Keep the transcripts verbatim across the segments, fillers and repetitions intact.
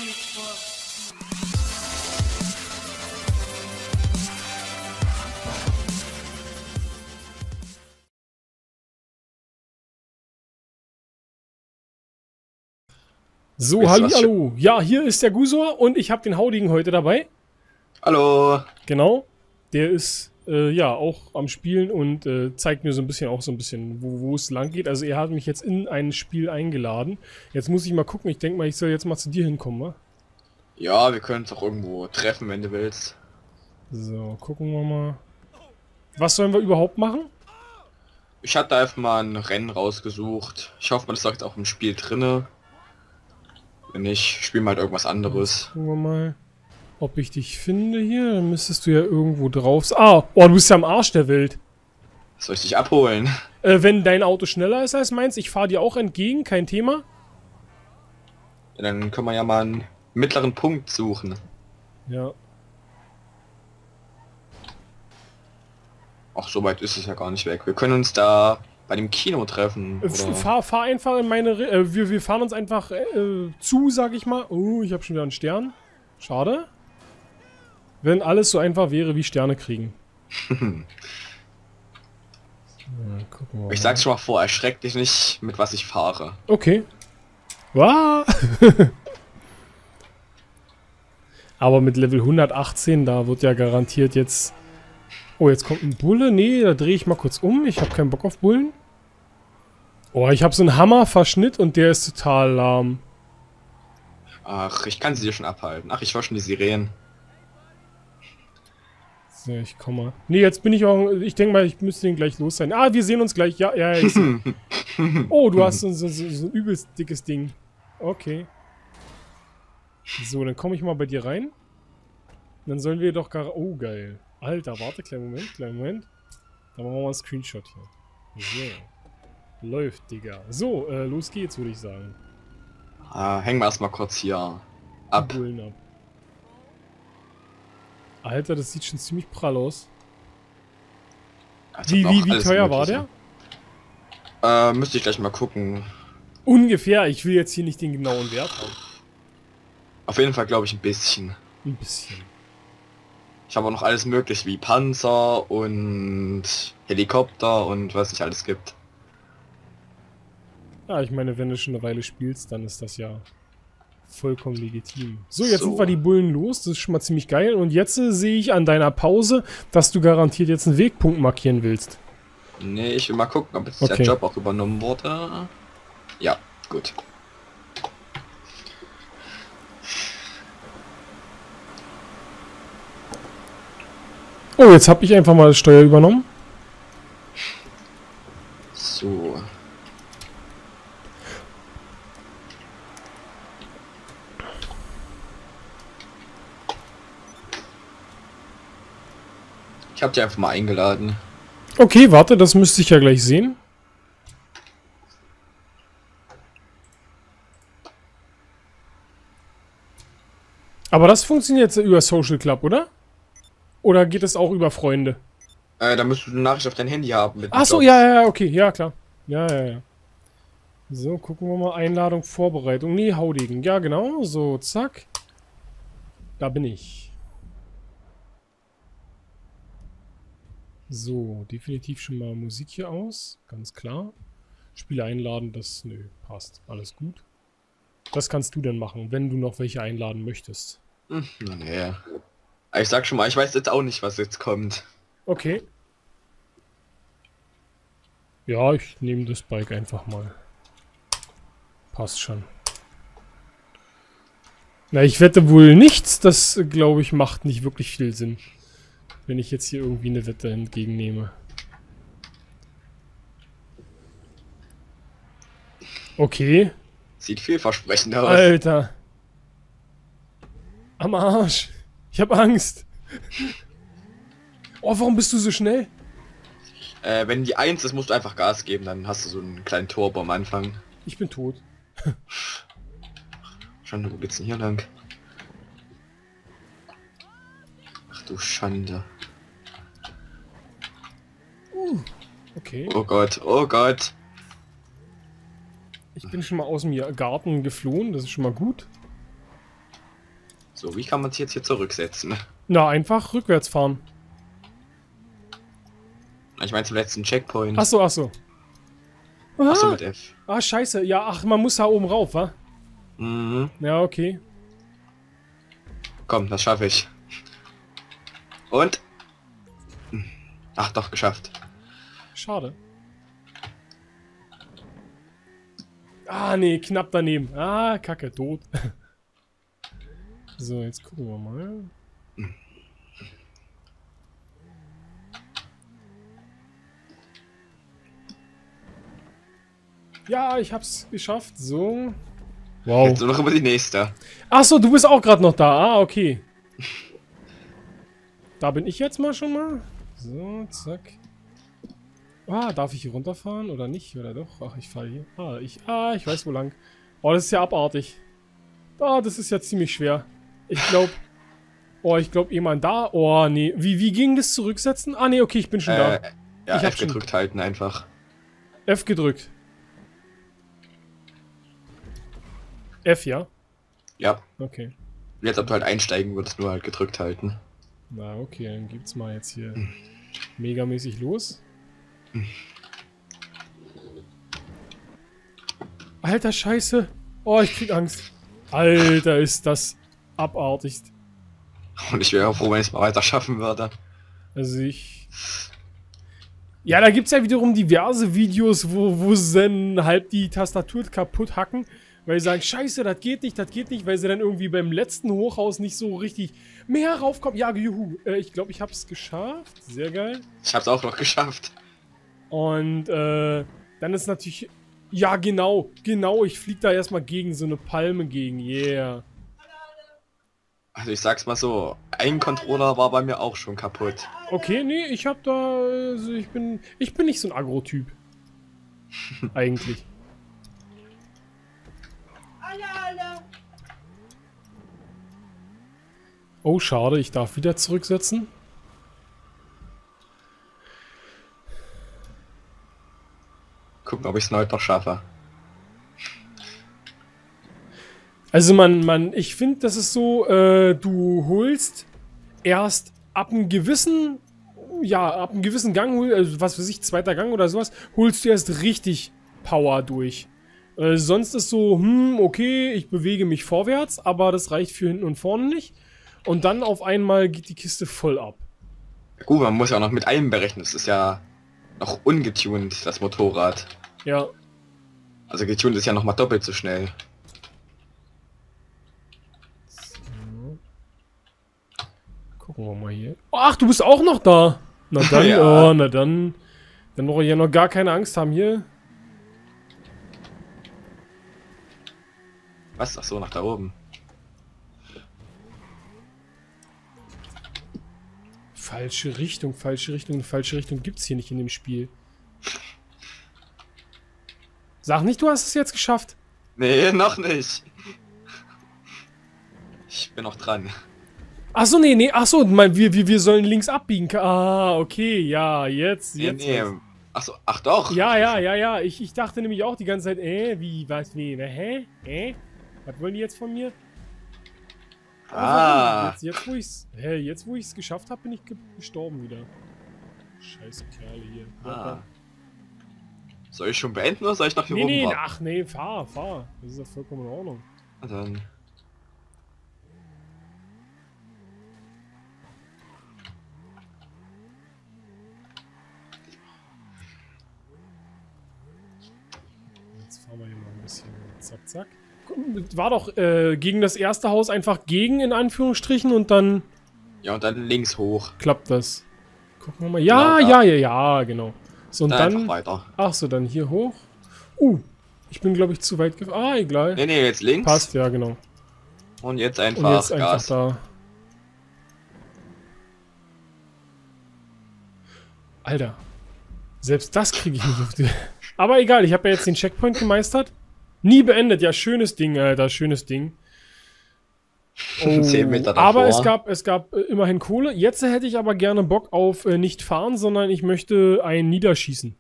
So, hallo. Ja, hier ist der Gusor und ich habe den Haudigen heute dabei. Hallo. Genau. Der ist äh, ja auch am Spielen und äh, zeigt mir so ein bisschen auch so ein bisschen, wo, wo es lang geht. Also er hat mich jetzt in ein Spiel eingeladen. Jetzt muss ich mal gucken. Ich denke mal, ich soll jetzt mal zu dir hinkommen, wa? Ja, wir können uns auch irgendwo treffen, wenn du willst. So, gucken wir mal. Was sollen wir überhaupt machen? Ich hatte einfach mal ein Rennen rausgesucht. Ich hoffe, man ist jetzt auch im Spiel drinne. Wenn nicht, spielen wir halt irgendwas anderes. Gucken wir mal, ob ich dich finde hier. Dann müsstest du ja irgendwo drauf... Ah, oh, du bist ja am Arsch der Welt. Soll ich dich abholen? Äh, wenn dein Auto schneller ist als meins, ich fahre dir auch entgegen, kein Thema. Ja, dann können wir ja mal einen mittleren Punkt suchen. Ja. Ach, so weit ist es ja gar nicht weg. Wir können uns da bei dem Kino treffen. Äh, Oder? Fahr, fahr einfach in meine... Re äh, wir, wir fahren uns einfach äh, zu, sag ich mal. Oh, ich habe schon wieder einen Stern. Schade. Wenn alles so einfach wäre wie Sterne kriegen. Ja, gucken wir Ich mal. sag's schon mal vor, erschreck dich nicht, mit was ich fahre. Okay. Wow. Aber mit Level hundertachtzehn, da wird ja garantiert jetzt... Oh, jetzt kommt ein Bulle. Nee, da drehe ich mal kurz um. Ich habe keinen Bock auf Bullen. Oh, ich habe so einen Hammerverschnitt und der ist total lahm. Ach, ich kann sie dir schon abhalten. Ach, ich war schon die Sirenen. So, ich komme mal. Nee, jetzt bin ich auch... Ich denke mal, ich müsste den gleich los sein. Ah, wir sehen uns gleich. Ja, ja, ich seh. Oh, du hast so, so, so, so ein übelst dickes Ding. Okay. So, dann komme ich mal bei dir rein. Dann sollen wir doch gar... Oh, geil. Alter, warte, kleinen Moment, kleinen Moment. Dann machen wir mal einen Screenshot hier. So. Läuft, Digga. So, äh, los geht's, würde ich sagen. Ah, hängen wir erstmal kurz hier ab. Die Bullen ab. Alter, das sieht schon ziemlich prall aus. Also Wie, noch wie, wie alles teuer war Mögliche. der? Äh, müsste ich gleich mal gucken. Ungefähr, ich will jetzt hier nicht den genauen Wert haben. Auf jeden Fall glaube ich ein bisschen. Ein bisschen. Ich habe auch noch alles möglich wie Panzer und Helikopter und was nicht alles gibt. Ja, ich meine, wenn du schon eine Weile spielst, dann ist das ja vollkommen legitim. So, jetzt So. sind wir die Bullen los. Das ist schon mal ziemlich geil. Und jetzt äh, sehe ich an deiner Pause, dass du garantiert jetzt einen Wegpunkt markieren willst. Nee, ich will mal gucken, ob jetzt Okay. der Job auch übernommen wurde. Ja, gut. Oh, jetzt habe ich einfach mal das Steuer übernommen. So. Ich habe dich einfach mal eingeladen. Okay, warte, das müsste ich ja gleich sehen. Aber das funktioniert jetzt über Social Club, oder? Oder geht es auch über Freunde? Äh, da müsstest du eine Nachricht auf dein Handy haben. Mit dem Ach so, Job. ja, ja, ja, okay, ja, klar. Ja, ja, ja. So, gucken wir mal. Einladung, Vorbereitung. Nee, Haudigen. Ja, genau. So, zack. Da bin ich. So, definitiv schon mal Musik hier aus. Ganz klar. Spiele einladen, das... Nö, passt. Alles gut. Was kannst du denn machen, wenn du noch welche einladen möchtest? Hm, nee. Ich sag schon mal, ich weiß jetzt auch nicht, was jetzt kommt. Okay. Ja, ich nehme das Bike einfach mal. Passt schon. Na, ich wette wohl nichts. Das, glaube ich, macht nicht wirklich viel Sinn. Wenn ich jetzt hier irgendwie eine Wette entgegennehme. Okay. Sieht vielversprechend aus. Alter. Am Arsch. Ich hab Angst. Oh, warum bist du so schnell? Äh, wenn die eins ist, musst du einfach Gas geben, dann hast du so einen kleinen Turbo am Anfang. Ich bin tot. Schande, wo geht's denn hier lang? Ach du Schande. Uh, okay. Oh Gott, oh Gott. Ich bin schon mal aus dem Garten geflohen, das ist schon mal gut. So, wie kann man sich jetzt hier zurücksetzen? Na, einfach rückwärts fahren. Ich meine zum letzten Checkpoint. Achso, achso. Ah, Achso, mit F. ah, scheiße. Ja, ach, man muss da oben rauf, wa? Mhm. Ja, okay. Komm, das schaffe ich. Und? Ach, doch, geschafft. Schade. Ah, nee, knapp daneben. Ah, kacke, tot. So, jetzt gucken wir mal. Ja, ich hab's geschafft. So. Wow. Jetzt nur noch über die nächste. Achso, du bist auch gerade noch da. Ah, okay. Da bin ich jetzt mal schon mal. So, zack. Ah, darf ich hier runterfahren oder nicht? Oder doch? Ach, ich fahre hier. Ah, ich, ah, ich weiß wo lang. Oh, das ist ja abartig. Ah, das ist ja ziemlich schwer. Ich glaube... Oh, ich glaube jemand da. Oh, nee. Wie, wie ging das zurücksetzen? Ah, nee, okay, ich bin schon Äh, da. ja, Ich hab F gedrückt halten einfach. F gedrückt. F, ja? Ja. Okay. Jetzt, ob du halt einsteigen würdest, nur halt gedrückt halten. Na, okay, dann gibt's mal jetzt hier megamäßig los. Alter, Scheiße. Oh, ich krieg Angst. Alter, ist das abartigst. Und ich wäre auch froh, wenn ich es mal weiter schaffen würde. Also ich... Ja, da gibt's ja wiederum diverse Videos, wo, wo sie dann halb die Tastatur kaputt hacken, weil sie sagen, scheiße, das geht nicht, das geht nicht, weil sie dann irgendwie beim letzten Hochhaus nicht so richtig mehr raufkommen. Ja, juhu. Äh, ich glaube, ich hab's geschafft. Sehr geil. Ich hab's auch noch geschafft. Und äh, dann ist natürlich... Ja, genau, genau, ich flieg da erstmal gegen so eine Palme gegen, yeah. Also ich sag's mal so, ein Controller war bei mir auch schon kaputt. Okay, nee, ich hab da, also ich bin, ich bin nicht so ein Agro-Typ. Eigentlich. Oh, schade, ich darf wieder zurücksetzen. Gucken, ob ich es heute noch schaffe. Also man, man, ich finde, das ist so, äh, du holst erst ab einem gewissen, ja, ab einem gewissen Gang, also was weiß ich, zweiter Gang oder sowas, holst du erst richtig Power durch. Äh, sonst ist so, hm, okay, ich bewege mich vorwärts, aber das reicht für hinten und vorne nicht. Und dann auf einmal geht die Kiste voll ab. Gut, man muss ja auch noch mit allem berechnen. Das ist ja noch ungetuned, das Motorrad. Ja. Also getuned ist ja noch mal doppelt so schnell. So. Gucken wir mal hier. Ach, du bist auch noch da. Na dann, Ja. oh, na dann. Dann brauche ich ja noch gar keine Angst haben hier. Was? Ach so, nach da oben. Falsche Richtung, falsche Richtung, falsche Richtung gibt's hier nicht in dem Spiel. Sag nicht, du hast es jetzt geschafft. Nee, noch nicht. Ich bin noch dran. Achso, nee, nee, achso, mein, wir, wir, wir sollen links abbiegen. Ah, okay, ja, jetzt, Nee, jetzt. nee. Ach so, ach doch. Ja, ja, ja, ja, ich, ich dachte nämlich auch die ganze Zeit, äh, wie, was, wie, ne, hä? Hä? Was wollen die jetzt von mir? Ah. Jetzt, jetzt, wo ich's, hä, jetzt, wo ich's geschafft habe, bin ich ge gestorben wieder. Scheiß Kerle hier. Ah. Soll ich schon beenden oder soll ich noch hier Nee, oben nee, warten? ach nee, fahr, fahr. Das ist ja vollkommen in Ordnung. Na dann. Jetzt fahren wir hier mal ein bisschen zack, zack. War doch äh, gegen das erste Haus einfach gegen, in Anführungsstrichen, und dann Ja, und dann links hoch. klappt das. Gucken wir mal. Ja, Genau, ja, da. ja, ja, genau. So, und Dann dann... einfach weiter. Ach so, dann hier hoch. Uh, ich bin, glaube ich, zu weit gefahren. Ah, egal. Nee, nee, jetzt links. Passt, ja, genau. Und jetzt einfach Und jetzt einfach Gas. da. Alter. Selbst das kriege ich nicht auf die... Aber egal, ich habe ja jetzt den Checkpoint gemeistert. Nie beendet. Ja, schönes Ding, Alter. Schönes Ding. Oh, Zehn Meter davor. aber es gab, es gab äh, immerhin Kohle. Jetzt hätte ich aber gerne Bock auf äh, nicht fahren, sondern ich möchte einen niederschießen.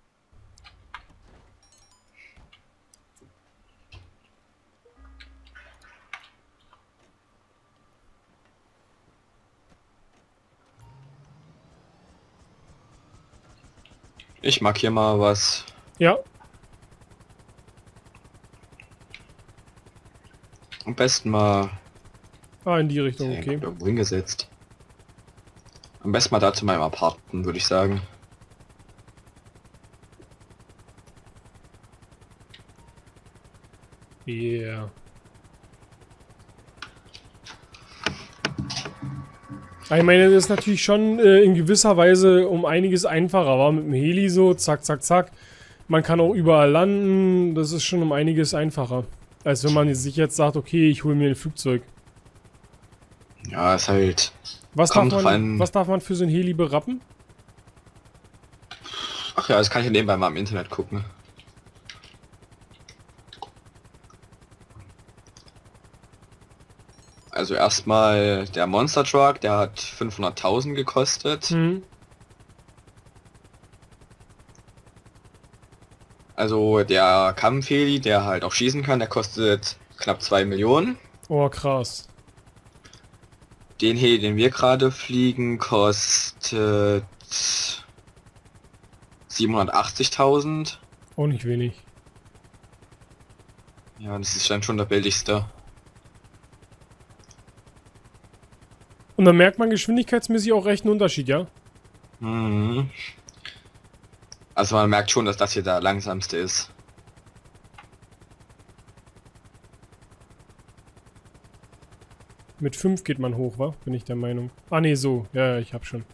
Ich markiere mal was. Ja. Am besten mal Ah, in die Richtung, äh, okay. irgendwo hingesetzt. Am besten mal da zu meinem Apartment, würde ich sagen. Yeah. Ich meine, das ist natürlich schon äh, in gewisser Weise um einiges einfacher, war mit dem Heli so, zack, zack, zack. Man kann auch überall landen, das ist schon um einiges einfacher. Als wenn man sich jetzt sagt, okay, ich hole mir ein Flugzeug. Ja, ist halt... Was darf, Kommt drauf man, an. was darf man für so ein Heli berappen? Ach ja, das kann ich ja nebenbei mal im Internet gucken. Also erstmal der Monster Truck, der hat fünfhunderttausend gekostet. Hm. Also der Kampfheli, der halt auch schießen kann, der kostet knapp zwei Millionen. Oh, krass. Den Heli, den wir gerade fliegen, kostet siebenhundertachtzigtausend. Auch nicht wenig. Ja, das ist dann schon der billigste. Und dann merkt man geschwindigkeitsmäßig auch recht einen Unterschied, ja? Mhm. Also man merkt schon, dass das hier der langsamste ist. Mit fünf geht man hoch, wa? Bin ich der Meinung. Ah, nee, so. Ja, ja, ich hab schon.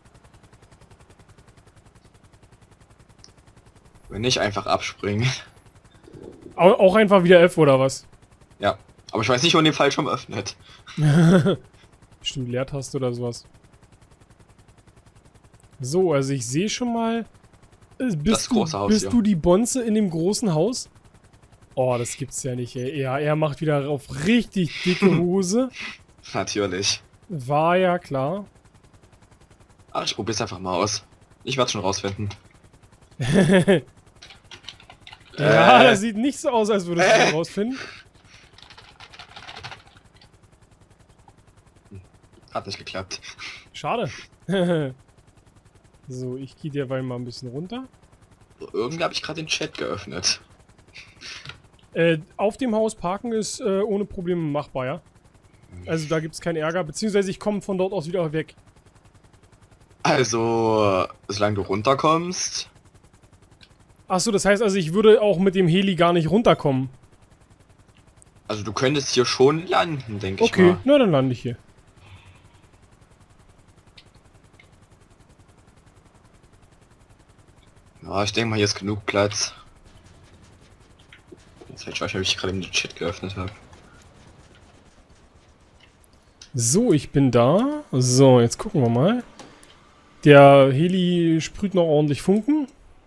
Wenn nicht, einfach abspringen. Au auch einfach wieder F, oder was? Ja, aber ich weiß nicht, wann den Fallschirm öffnet. Bestimmt Leertaste oder sowas. So, also ich sehe schon mal... Äh, Bist, Das große du, Haus bist hier. du die Bonze in dem großen Haus? Oh, das gibt's ja nicht, ey. Ja, er macht wieder auf richtig dicke Hose. Natürlich. War ja klar. Ach, ich probier's einfach mal aus. Ich werde schon rausfinden. Ja, Äh. das sieht nicht so aus, als würdest du Äh. das rausfinden. Hat nicht geklappt. Schade. So, ich gehe derweil mal ein bisschen runter. Irgendwie habe ich gerade den Chat geöffnet. Äh, auf dem Haus parken ist äh, ohne Probleme machbar, ja? Also da gibt's keinen Ärger, beziehungsweise ich komme von dort aus wieder weg. Also, solange du runterkommst. Achso, das heißt also, ich würde auch mit dem Heli gar nicht runterkommen. Also du könntest hier schon landen, denke ich Okay, mal. na dann lande ich hier. Ja, ich denke mal, hier ist genug Platz. Jetzt weiß ich, ob ich gerade den Chat geöffnet habe. So, ich bin da. So, jetzt gucken wir mal. Der Heli sprüht noch ordentlich Funken.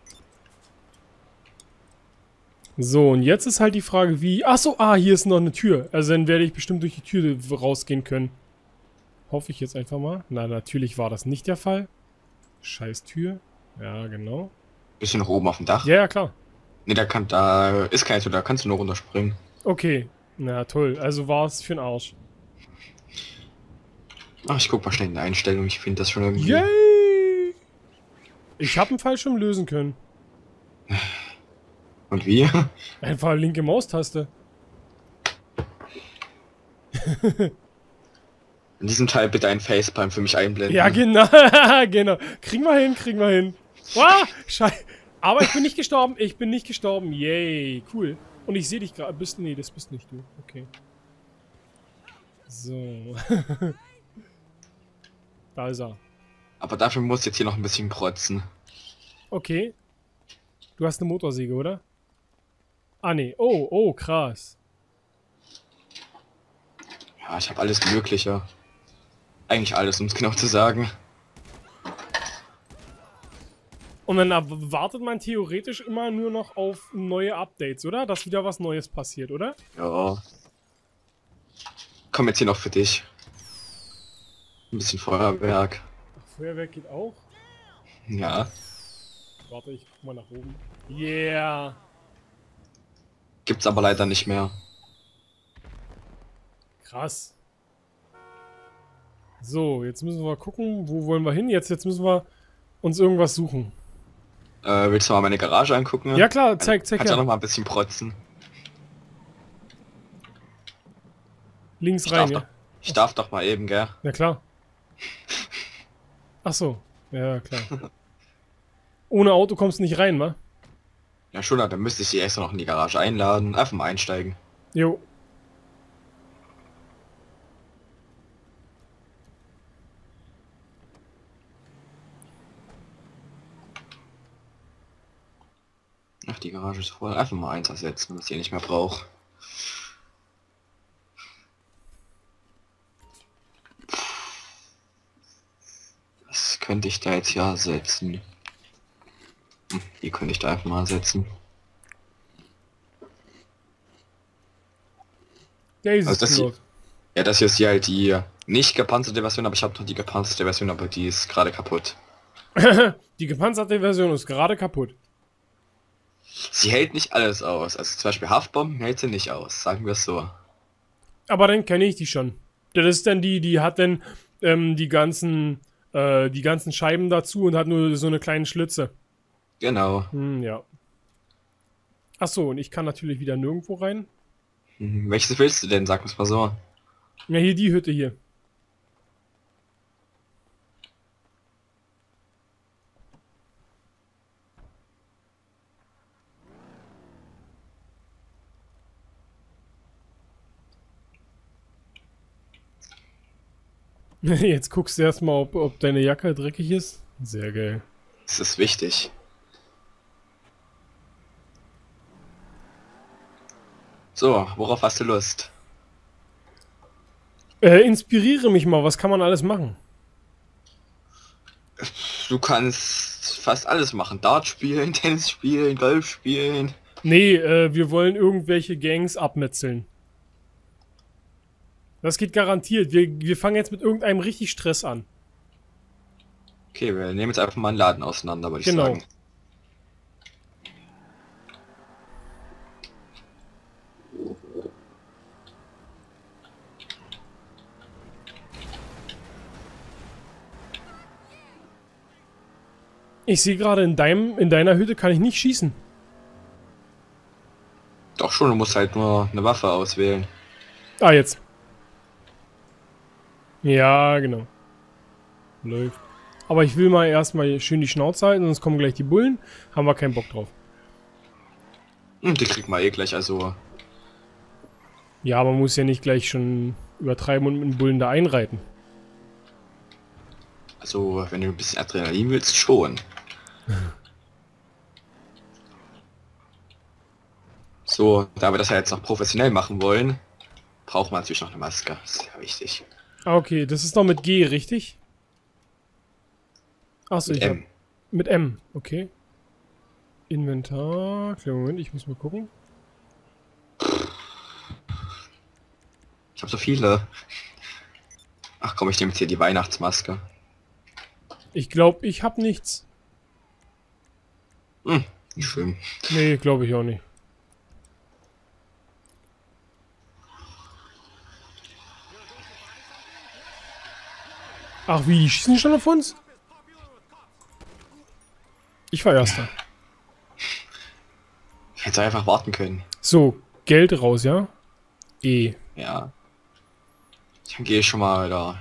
So, und jetzt ist halt die Frage, wie... Achso, ah, hier ist noch eine Tür. Also dann werde ich bestimmt durch die Tür rausgehen können. Hoffe ich jetzt einfach mal. Na, natürlich war das nicht der Fall. Scheiß Tür. Ja, genau. Bisschen nach oben auf dem Dach. Ja, ja, klar. Ne, da kann, da ist keine Tür, da kannst du nur runterspringen. Okay. Na, toll. Also war es für den Arsch. Ach, ich guck mal schnell in die Einstellung, ich finde das schon irgendwie. Yay! Ich habe einen Fallschirm lösen können. Und wie? Einfach linke Maustaste. In diesem Teil bitte ein Facepalm für mich einblenden. Ja, genau. Genau. Kriegen wir hin, kriegen wir hin. Wow, Scheiße. Aber ich bin nicht gestorben. Ich bin nicht gestorben. Yay, cool. Und ich sehe dich gerade. Bist nee, das bist nicht du. Okay. So. Da ist er. Aber dafür muss jetzt hier noch ein bisschen protzen. Okay. Du hast eine Motorsäge, oder? Ah, nee. Oh, oh, krass. Ja, ich habe alles Mögliche. Eigentlich alles, um es genau zu sagen. Und dann wartet man theoretisch immer nur noch auf neue Updates, oder? Dass wieder was Neues passiert, oder? Ja. Komm jetzt hier noch für dich. Ein bisschen Feuerwerk. Ach, Feuerwerk geht auch. Ja. Warte, ich guck mal nach oben. Yeah. Gibt's aber leider nicht mehr. Krass. So, jetzt müssen wir mal gucken, wo wollen wir hin? Jetzt, jetzt müssen wir uns irgendwas suchen. Äh, willst du mal meine Garage angucken? Ja klar, zeig, zeig Kannst du her. noch mal ein bisschen protzen. Links Ich rein, darf, ja? doch, ich darf doch mal eben, gell? Ja klar. Ach so. Ja, klar. Ohne Auto kommst du nicht rein, wa? Ja schon, dann müsste ich die extra noch in die Garage einladen. Einfach mal einsteigen. Jo. Ach, die Garage ist voll. Einfach mal eins ersetzen, was ich nicht mehr brauche. Was könnte ich da jetzt hier ersetzen? Hm, die könnte ich da einfach mal ersetzen. Der ist Also das es hier, ja, das hier ist hier halt die nicht gepanzerte Version, aber ich habe noch die gepanzerte Version, aber die ist gerade kaputt. Die gepanzerte Version ist gerade kaputt. Sie hält nicht alles aus. Also zum Beispiel Haftbomben hält sie nicht aus, sagen wir es so. Aber dann kenne ich die schon. Das ist dann die, die hat dann ähm, die ganzen, äh, die ganzen Scheiben dazu und hat nur so eine kleine Schlitze. Genau. Hm, ja. Ach so, und ich kann natürlich wieder nirgendwo rein. Hm, welches willst du denn? Sag mir's mal so. Ja, hier die Hütte hier. Jetzt guckst du erstmal, ob, ob deine Jacke dreckig ist. Sehr geil. Das ist wichtig. So, worauf hast du Lust? Äh, inspiriere mich mal, was kann man alles machen? Du kannst fast alles machen. Dart spielen, Tennis spielen, Golf spielen. Nee, äh, wir wollen irgendwelche Gangs abmetzeln. Das geht garantiert. Wir, wir fangen jetzt mit irgendeinem richtig Stress an. Okay, wir nehmen jetzt einfach mal einen Laden auseinander, würde ich Genau. sagen. Ich sehe gerade, in deinem, in deiner Hütte kann ich nicht schießen. Doch schon, du musst halt nur eine Waffe auswählen. Ah, jetzt. Ja, genau. Läuft. Aber ich will mal erstmal schön die Schnauze halten, sonst kommen gleich die Bullen. Haben wir keinen Bock drauf. Hm, die kriegt man eh gleich, also... Ja, man muss ja nicht gleich schon übertreiben und mit den Bullen da einreiten. Also, wenn du ein bisschen Adrenalin willst, schon. So, da wir das ja jetzt noch professionell machen wollen, braucht man natürlich noch eine Maske. Das ist ja wichtig. Ah, okay, das ist doch mit G, richtig? Achso, Mit ich M. hab, mit M, okay. Inventar, kleinen Moment, ich muss mal gucken. Ich habe so viele. Ach komm, ich nehme jetzt hier die Weihnachtsmaske. Ich glaube, ich habe nichts. Hm, nicht schlimm. Nee, glaube ich auch nicht. Ach wie, die schießen schon auf uns? Ich war Erster. Ich hätte einfach warten können. So, Geld raus, ja? E. Ja. Dann gehe ich schon mal da.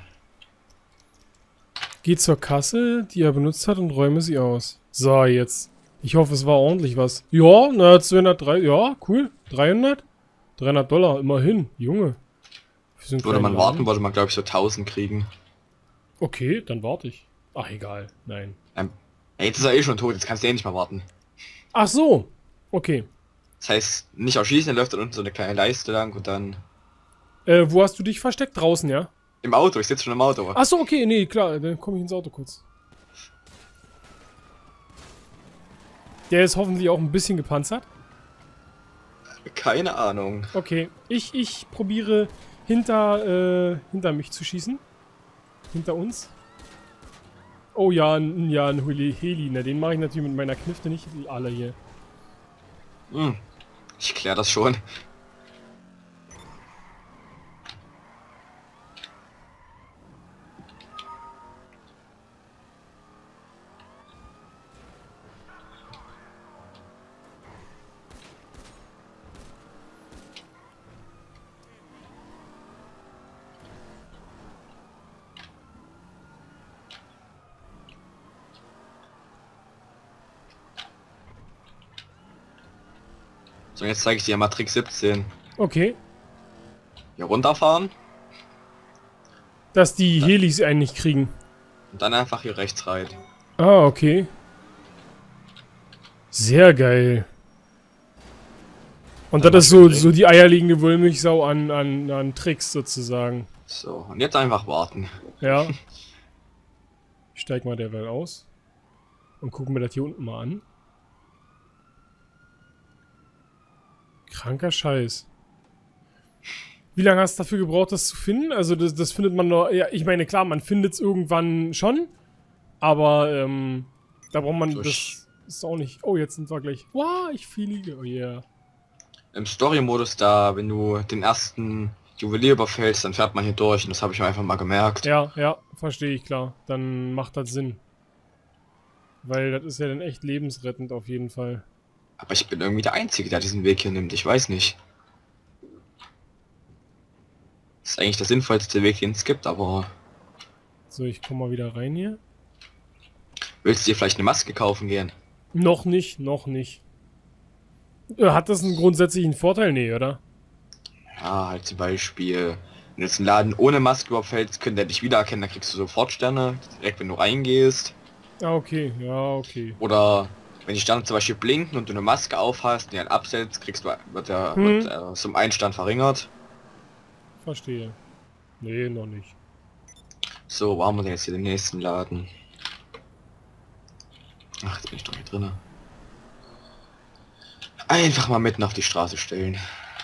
Geh zur Kasse, die er benutzt hat, und räume sie aus. So, jetzt. Ich hoffe, es war ordentlich was. Ja, na, zweihundertdrei. Ja, cool. dreihundert? dreihundert Dollar, immerhin. Junge. Für so einen Würde man kleinen warten, Laden. würde man glaube ich so tausend kriegen. Okay, dann warte ich. Ach, egal. Nein. Ähm, ey, jetzt ist er eh schon tot, jetzt kannst du eh nicht mehr warten. Ach so. Okay. Das heißt, nicht auf Schießen, dann läuft dann unten so eine kleine Leiste lang und dann... Äh, wo hast du dich versteckt? Draußen, ja? Im Auto, ich sitze schon im Auto. Ach so, okay. Nee, klar. Dann komme ich ins Auto kurz. Der ist hoffentlich auch ein bisschen gepanzert. Keine Ahnung. Okay. Ich, ich probiere hinter, äh, hinter mich zu schießen. Hinter uns. Oh ja, ein, ja, ein Heli, Heli. Ne, den mache ich natürlich mit meiner Knifte nicht alle hier. Hm, ich klär das schon. So, jetzt zeige ich dir mal Trick siebzehn. Okay. Hier runterfahren. Dass die Helis einen nicht kriegen. Und dann einfach hier rechts rein. Ah, okay. Sehr geil. Und das ist so, so die eierlegende Wollmilchsau an, an, an Tricks sozusagen. So, und jetzt einfach warten. Ja. Ich steig mal derweil aus. Und gucken wir das hier unten mal an. Kranker Scheiß. Wie lange hast du dafür gebraucht, das zu finden? Also das, das findet man noch... Ja, ich meine, klar, man findet es irgendwann schon. Aber, ähm... da braucht man... Das ist auch nicht... Oh, jetzt sind wir gleich... Wow, ich fliege. Oh yeah. Im Story-Modus da, wenn du den ersten Juwelier überfällst, dann fährt man hier durch. Und das habe ich mir einfach mal gemerkt. Ja, ja, verstehe ich, klar. Dann macht das Sinn. Weil das ist ja dann echt lebensrettend auf jeden Fall. Aber ich bin irgendwie der Einzige, der diesen Weg hier nimmt. Ich weiß nicht. Das ist eigentlich der sinnvollste Weg, den es gibt, aber... So, ich komme mal wieder rein hier. Willst du dir vielleicht eine Maske kaufen gehen? Noch nicht, noch nicht. Hat das einen grundsätzlichen Vorteil? Nee, oder? Ja, halt zum Beispiel, wenn du jetzt einen Laden ohne Maske überfällst, könnte er dich wiedererkennen, dann kriegst du sofort Sterne, direkt wenn du reingehst. Ah, okay, ja, okay. Oder wenn die Sterne zum Beispiel blinken und du eine Maske aufhast und die dann absetzt, kriegst du, wird der Hm. wird, äh, zum Einstand verringert. Verstehe. Nee, noch nicht. So, wo haben wir denn jetzt hier den nächsten Laden? Ach, jetzt bin ich doch hier drinne. Einfach mal mitten auf die Straße stellen.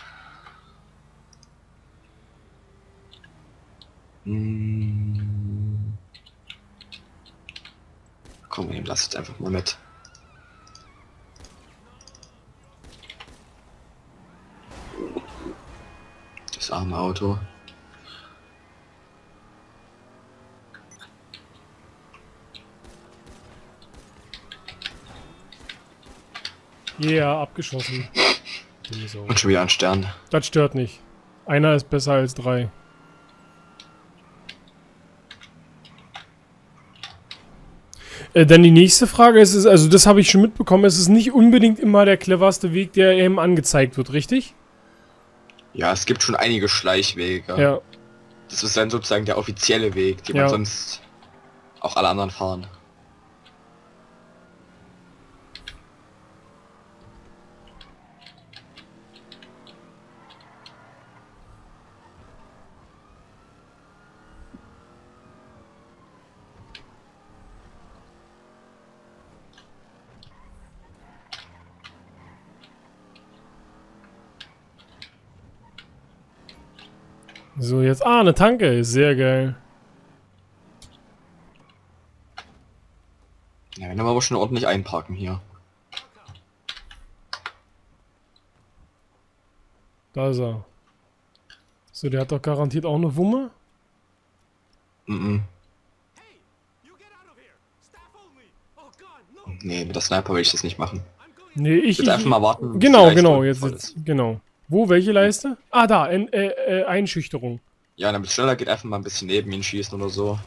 Hm. Komm, wir lass jetzt einfach mal mit. Das arme Auto. Yeah, abgeschossen. So. Und schon wieder ein Stern. Das stört nicht. Einer ist besser als drei. Äh, dann die nächste Frage ist, ist also das habe ich schon mitbekommen, es ist nicht unbedingt immer der cleverste Weg, der eben angezeigt wird, richtig? Ja, es gibt schon einige Schleichwege. Ja. Das ist dann sozusagen der offizielle Weg, den Ja. man sonst auch alle anderen fahren. So, jetzt... Ah, eine Tanke. Sehr geil. Ja, wenn wir aber schon ordentlich einparken hier. Da ist er. So, der hat doch garantiert auch eine Wumme. Mhm. Nee, mit der Sniper will ich das nicht machen. Nee, ich... Ich würde einfach mal warten. bis Genau, die Leiste genau, jetzt, voll jetzt, ist. genau. Wo, welche Leiste? Ah, da, ein, äh, äh, Einschüchterung. Ja, damit es schneller geht, einfach mal ein bisschen neben ihn schießen oder so.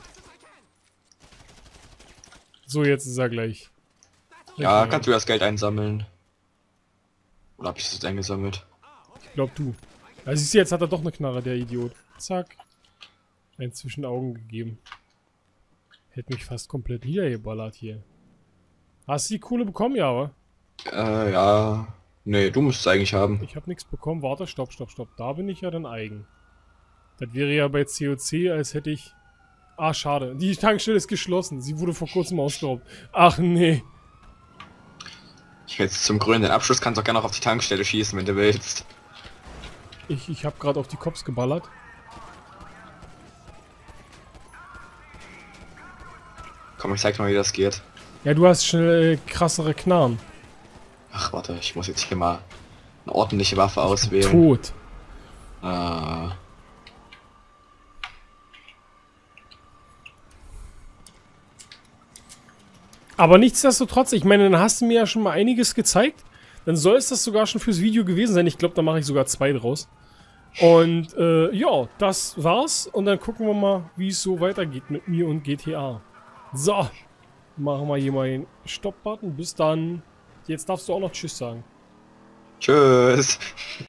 So, jetzt ist er gleich. Ja, Okay. kannst du das Geld einsammeln. Oder hab ich das eingesammelt? Ich glaub du. Also siehst du, jetzt hat er doch eine Knarre, der Idiot. Zack. Ein zwischen Augen gegeben. Hätte mich fast komplett niedergeballert hier. Hast du die Kohle bekommen, ja, aber? Äh, ja. Nee, du musst es eigentlich haben. Ich habe nichts bekommen. Warte, stopp, stopp, stopp. Da bin ich ja dann eigen. Das wäre ja bei C O C, als hätte ich... Ah, schade. Die Tankstelle ist geschlossen. Sie wurde vor kurzem ausgeraubt. Ach, nee. Jetzt zum grünen Abschluss kannst du auch gerne noch auf die Tankstelle schießen, wenn du willst. Ich, ich habe gerade auf die Cops geballert. Komm, ich zeig mal, wie das geht. Ja, du hast schnell äh, krassere Knarren. Ach, warte, ich muss jetzt hier mal eine ordentliche Waffe auswählen. Tot. Äh, Aber nichtsdestotrotz, ich meine, dann hast du mir ja schon mal einiges gezeigt. Dann soll es das sogar schon fürs Video gewesen sein. Ich glaube, da mache ich sogar zwei draus. Und äh, ja, das war's. Und dann gucken wir mal, wie es so weitergeht mit mir und G T A. So, machen wir hier mal den Stopp-Button. Bis dann. Jetzt darfst du auch noch Tschüss sagen. Tschüss.